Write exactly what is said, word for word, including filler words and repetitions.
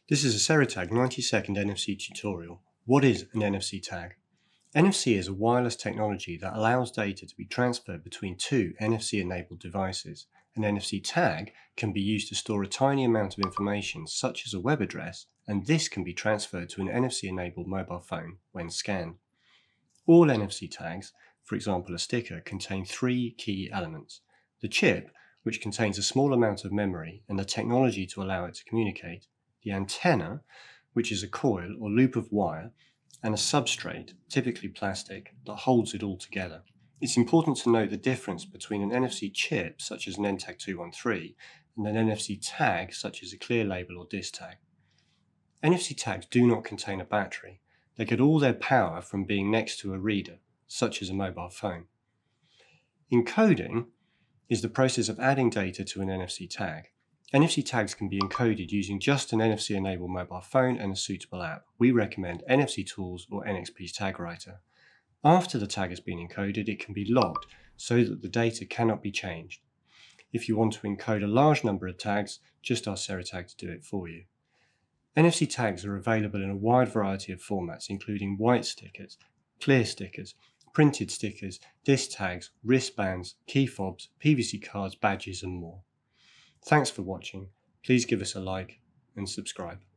This is a Seritag ninety second N F C tutorial. What is an N F C tag? N F C is a wireless technology that allows data to be transferred between two N F C enabled devices. An N F C tag can be used to store a tiny amount of information such as a web address, and this can be transferred to an N F C enabled mobile phone when scanned. All N F C tags, for example a sticker, contain three key elements: the chip, which contains a small amount of memory and the technology to allow it to communicate; the antenna, which is a coil or loop of wire; and a substrate, typically plastic, that holds it all together. It's important to note the difference between an N F C chip, such as an N tag two one three, and an N F C tag, such as a clear label or disk tag. N F C tags do not contain a battery. They get all their power from being next to a reader, such as a mobile phone. Encoding is the process of adding data to an N F C tag. N F C tags can be encoded using just an N F C-enabled mobile phone and a suitable app. We recommend N F C Tools or N X P's Tag Writer. After the tag has been encoded, it can be logged so that the data cannot be changed. If you want to encode a large number of tags, just ask Seritag to do it for you. N F C tags are available in a wide variety of formats, including white stickers, clear stickers, printed stickers, disc tags, wristbands, key fobs, P V C cards, badges and more. Thanks for watching. Please give us a like and subscribe.